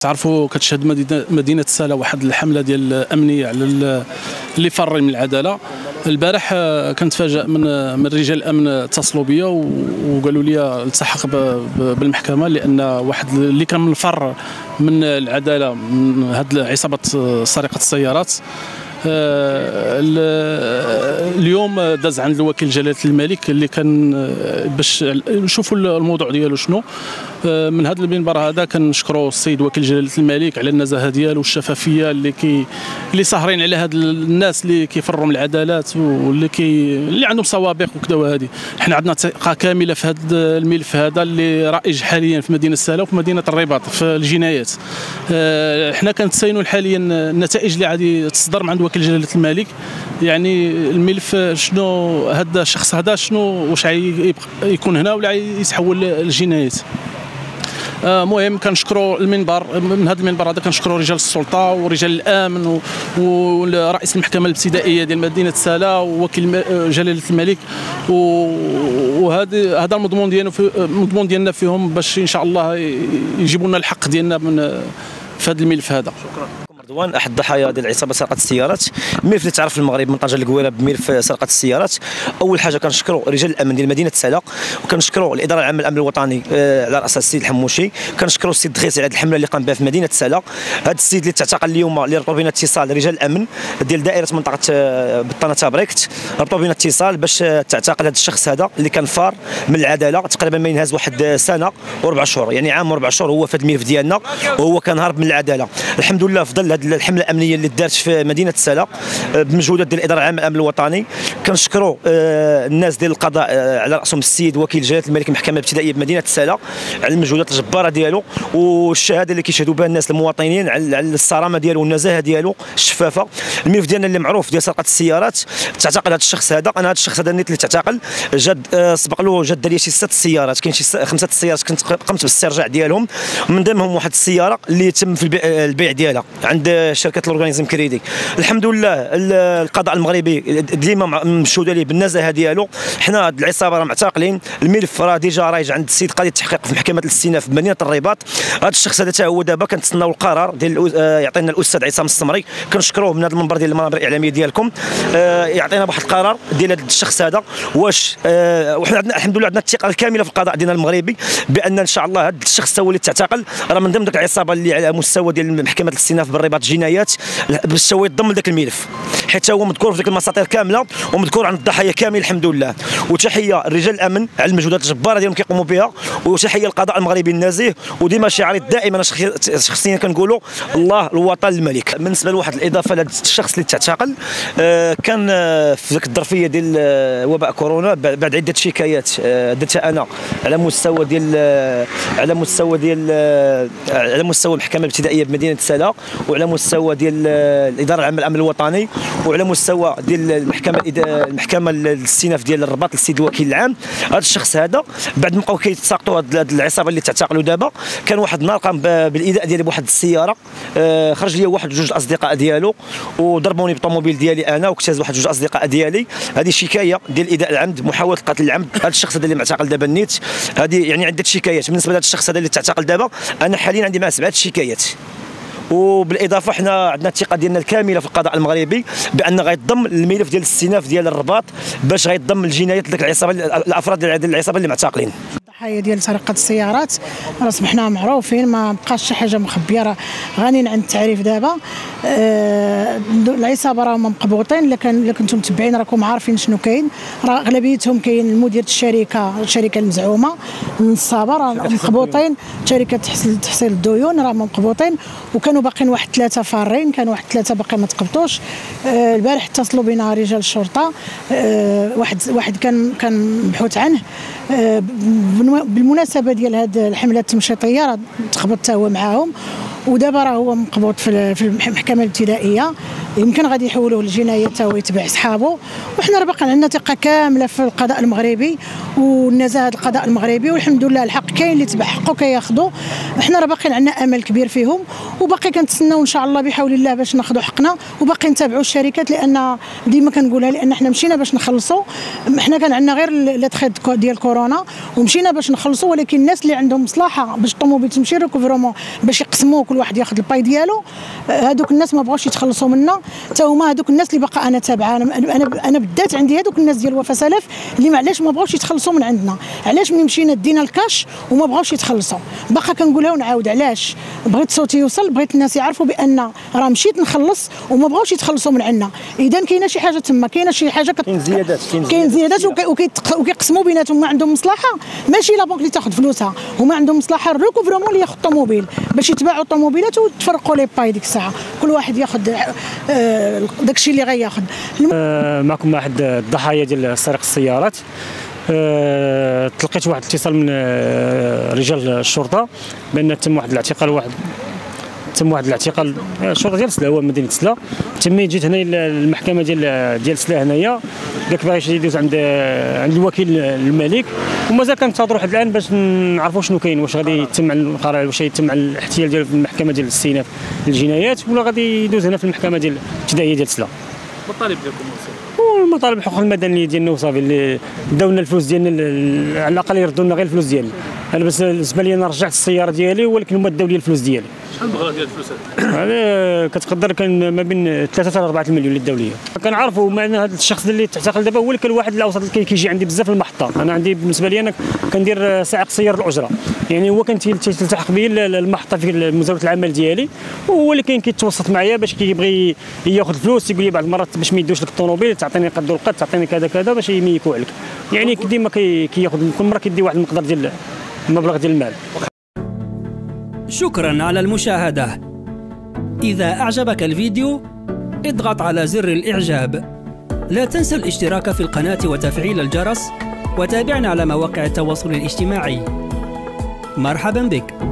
تعرفوا كتشهد مدينه سالا واحد الحمله ديال الامنيه على اللي فار من العداله. البارح كنتفاجأ من رجال الامن اتصلوا بيا وقالوا لي التحق بالمحكمه لان واحد اللي كان من الفر من العداله من هذه عصابه سرقه السيارات. اليوم داز عند الوكيل جلاله الملك اللي كان باش نشوفوا الموضوع ديالو شنو. من هذا المنبر هذا كنشكروا السيد وكيل جلاله الملك على النزاهه ديالو والشفافيه اللي ساهرين على هاد الناس اللي كيفروا من العدالات اللي عندهم سوابق وكذا. وهذه حنا عندنا ثقه كامله في هذا الملف هذا اللي رائج حاليا في مدينه سالا وفي مدينه الرباط في الجنايات. حنا كنتساينوا حاليا النتائج اللي غادي تصدر من عند وكيل جلاله الملك. يعني الملف شنو هذا الشخص هذا شنو واش يكون هنا ولا يتحول للجنايات. مهم كنشكروا المنبر، من هذا المنبر هذا كنشكروا رجال السلطه ورجال الامن ورئيس المحكمه الابتدائيه ديال مدينه سالا ووكيل جلاله الملك. وهذا هذا المضمون ديالنا فيهم باش ان شاء الله يجيبوا لنا الحق ديالنا في هذا الملف هذا. شكرا. رضوان احد ضحايا ديال عصابه سرقه السيارات، ملف اللي تعرف في المغرب من طنجه القويره بملف سرقه السيارات. اول حاجه كنشكروا رجال الامن ديال مدينه سالا، وكنشكروا الاداره العامه للامن الوطني على راس السيد الحموشي، كنشكروا السيد دغيسي على هذه الحمله اللي قام بها في مدينه سالا. هذا السيد اللي تعتقل اليوم اللي ربطوا بين اتصال رجال الامن ديال دائره منطقه بطانه تابريكت، ربطوا بين اتصال باش تعتقل هذا الشخص هذا اللي كان فار من العداله تقريبا ما ينهز واحد سنه و4 شهور، يعني عام و4 شهور هو في هذا الملف ديالنا وهو كان هارب من العداله. الحمد لله في ظل هذه الحمله الامنيه اللي دارت في مدينه سالا بمجهودات ديال الاداره العامه للامن الوطني، كنشكروا الناس ديال القضاء على راسهم السيد وكيل جلاله الملك المحكمه الابتدائيه بمدينه سالا على المجهودات الجباره ديالو والشهاده اللي كيشهدوا بها الناس المواطنين على الصرامه ديالو والنزاهه ديالو الشفافه. الملف ديالنا اللي معروف ديال سرقه السيارات تعتقل هذا الشخص هذا. انا هذا الشخص هذا اللي تعتقل سبق له جات لي شي 6 سيارات، كاين شي 5 سيارات كنت قمت بالاسترجاع ديالهم، من ضمنهم واحد السياره اللي تم في البيع ديالها عند شركه الاورغانيزم كريدي. الحمد لله القضاء المغربي ديما مشهود عليه بالنزاهه ديالو. حنا هاد العصابه راه معتقلين، الملف راه ديجا رايج عند السيد قاضي التحقيق في محكمه الاستئناف بمدينه الرباط. هذا الشخص هذا حتى هو دابا كنتسناو القرار ديال يعطينا الاستاذ عصام السمري، كنشكروه من هذا المنبر ديال المنابر الاعلاميه ديالكم، يعطينا واحد القرار ديال هذا الشخص هذا واش وحنا عندنا الحمد لله عندنا الثقه الكامله في القضاء ديالنا المغربي بان ان شاء الله هذا الشخص هو اللي تعتقل راه من ضمن ديك العصابه اللي على مستوى ديال محكمه الاستئناف بالرباط جنايات باش هو يضم لذاك الملف، حيت هو مذكور في ديك المساطير كامله ومذكور عن الضحايا كامل الحمد لله. وتحيه رجال الامن على المجهودات الجباره ديالهم كيقوموا بها، وتحيه للقضاء المغربي النزيه. وديما شعاري دائما انا شخصيا كنقولوا الله الوطن الملك. بالنسبه لواحد الاضافه لهذا الشخص اللي تعتقل، كان في ذيك الظرفيه ديال وباء كورونا بعد عده شكايات درتها انا على مستوى المحكمه الابتدائيه بمدينه سالا، وعلى مستوى ديال الاداره العامه للامن الوطني، وعلى مستوى ديال المحكمه الاستئناف ديال الرباط للسيد الوكيل العام. هذا الشخص هذا بعد ما بقاو كيتساقطوا هذه العصابه اللي تعتقلوا دابا، كان واحد النهار قام بالايذاء ديالي بواحد السياره، خرج لي واحد جوج الاصدقاء ديالو وضربوني بالطوموبيل ديالي انا واكتاز واحد جوج اصدقاء ديالي. هذه شكايه ديال الايذاء العمد، محاوله القتل العمد. هذا الشخص هذا اللي معتقل دابا النيت، هذه يعني عده شكايات. بالنسبه لهذا الشخص هذا اللي تعتقل دابا انا حاليا عندي معاه 7 شكايات. وبالاضافه حنا عندنا الثقه ديالنا الكامله في القضاء المغربي بان غيتضم الملف ديال الاستئناف ديال الرباط باش غيتضم الجنايات ديال العصابه الافراد ديال العصابه اللي معتقلين. الضحايا ديال سرقه السيارات راه صبحنا معروفين، ما بقاش شي حاجه مخبيه، راه غانيين عن التعريف دابا. العصابه راهم مقبوطين، الا كنتم متبعين راكم عارفين شنو كاين. راه اغلبيتهم كاين المدير الشركه المزعومه النصابه راه مقبوطين، شركه تحصيل الديون راه مقبوطين، وكانوا باقيين واحد 3 فارين، كانوا واحد 3 باقي ما تقبطوش. البارح اتصلوا بنا رجال الشرطه، واحد كان مبحوث عنه بالمناسبه ديال هذه الحمله التمشيطيه، راه تخبط هو معاهم، ودابا راه هو مقبوض في المحكمه الابتدائيه، يمكن غادي يحولوه للجنايه حتى هو يتبع صحابه. وحنا راه باقي عندنا ثقه كامله في القضاء المغربي والنزاهه القضاء المغربي، والحمد لله الحق كاين اللي تبع حقه كياخذوا. حنا راه باقي عندنا امل كبير فيهم، وباقي كنتسناو ان شاء الله بحول الله باش ناخذوا حقنا، وباقي نتابعوا الشركات، لان ديما كنقولها لان حنا مشينا باش نخلصوا. حنا كان عندنا غير لاتخيد ديال كورونا ومشينا باش نخلصوا، ولكن الناس اللي عندهم مصلحه باش الطوموبيل تمشي ريكوفرومون باش يتقسموا كل واحد ياخذ الباي ديالو. هذوك الناس ما بغاوش يتخلصوا منا، حتى هما هذوك الناس اللي باقا انا تابعه. انا بالذات عندي هذوك الناس ديال وفاء سلف اللي معلاش ما بغاوش يتخلصوا من عندنا. علاش ملي مشينا دينا الكاش وما بغاوش يتخلصوا؟ باقا كنقولها ونعاود، علاش بغيت صوتي يوصل، بغيت الناس يعرفوا بان راه مشيت نخلص وما بغاوش يتخلصوا من عندنا. اذا كاينه شي حاجه تما، كاينه شي حاجه كاين زيادات وكيقسموا بيناتهم. ما عندهم مصلحه، ماشي لا بنك اللي تاخذ فلوسها، هما عندهم مصلحه الريكوفرمون اللي ياخذ الطوموبيل باش يتباعوا الطوموبيلات وتفرقوا لي باي ديك الساعه، كل واحد ياخذ داكشي اللي غياخذ. معكم احد الضحايا ديال سرقه السيارات. تلقيت واحد الاتصال من رجال الشرطه بان تم واحد الاعتقال، الشرطه ديال سلا، مدينه سلا. تمي جيت هنا المحكمه ديال سلا هنايا، قالك باغي يدوز عند الوكيل الملك، ومازال كنتظروا حتى الان باش نعرفوا شنو كاين، واش غادي يتم على القرار، واش يتم على الاحتيال ديال المحكمه ديال الاستئناف الجنايات، ولا غادي يدوز هنا في المحكمه ديال الابتدائيه ديال سلا. المطالب ديالكم والمطالب الحقوق المدنيه ديالنا وصافي، اللي داو لنا الفلوس ديالنا، على الاقل يردوا لنا غير الفلوس ديالنا. انا بس بالنسبه لي انا رجعت السياره ديالي، ولكن هما داو لي الفلوس ديالي. شحال المبلغ ديال الفلوس هذا؟ كتقدر كان ما بين 3 حتى 4 المليون اللي داو لي. كنعرفوا معنا هذا الشخص اللي تعتقل دابا هو اللي كان واحد الاوسط اللي كيجي عندي بزاف في المحطه. انا عندي بالنسبه لي انا كندير سائق سياره الاجره، يعني هو كان تلتحق بي المحطه في مزاوله العمل ديالي، وهو اللي كاين كيتوسط معايا باش كيبغي ياخذ فلوس. يقول لي بعض المرات باش ما يدوش لك الطوموبيل تعطيني قد القد، تعطيني كذا كذا باش يميكوا عليك، يعني ديما كياخذ كل مره كيدي واحد المقدار ديال المبلغ ديال المال. شكرا على المشاهدة. إذا أعجبك الفيديو اضغط على زر الإعجاب. لا تنسى الاشتراك في القناة وتفعيل الجرس، وتابعنا على مواقع التواصل الاجتماعي. مرحبا بك.